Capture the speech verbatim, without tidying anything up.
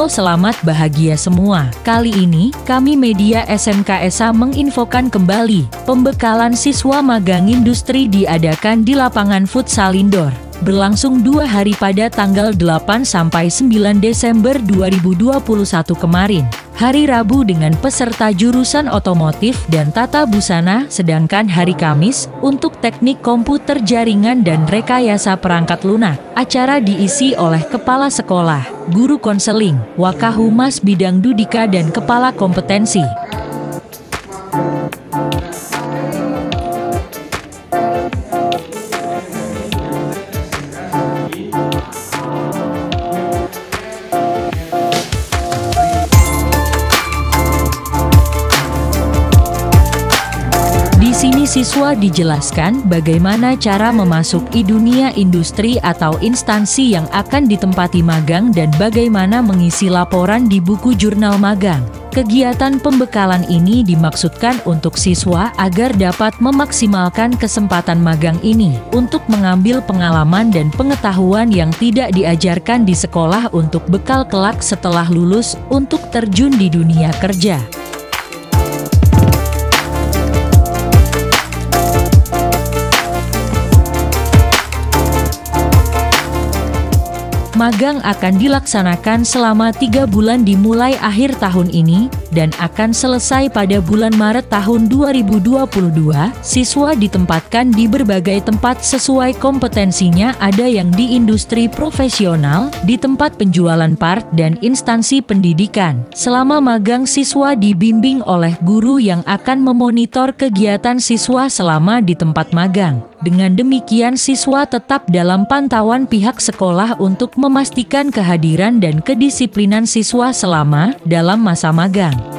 Halo, selamat bahagia semua. Kali ini, kami media S M K S A menginfokan kembali, pembekalan siswa magang industri diadakan di lapangan futsal indoor. Berlangsung dua hari pada tanggal delapan sampai sembilan Desember dua ribu dua puluh satu kemarin. Hari Rabu dengan peserta jurusan otomotif dan tata busana, sedangkan hari Kamis untuk teknik komputer jaringan dan rekayasa perangkat lunak. Acara diisi oleh kepala sekolah, guru konseling, wakahumas bidang dudika dan kepala kompetensi. Di sini siswa dijelaskan bagaimana cara memasuki dunia industri atau instansi yang akan ditempati magang dan bagaimana mengisi laporan di buku jurnal magang. Kegiatan pembekalan ini dimaksudkan untuk siswa agar dapat memaksimalkan kesempatan magang ini untuk mengambil pengalaman dan pengetahuan yang tidak diajarkan di sekolah untuk bekal kelak setelah lulus untuk terjun di dunia kerja. Magang akan dilaksanakan selama tiga bulan dimulai akhir tahun ini, dan akan selesai pada bulan Maret tahun dua ribu dua puluh dua. Siswa ditempatkan di berbagai tempat sesuai kompetensinya, ada yang di industri profesional, di tempat penjualan part, dan instansi pendidikan. Selama magang, siswa dibimbing oleh guru yang akan memonitor kegiatan siswa selama di tempat magang. Dengan demikian, siswa tetap dalam pantauan pihak sekolah untuk memastikan kehadiran dan kedisiplinan siswa selama dalam masa magang.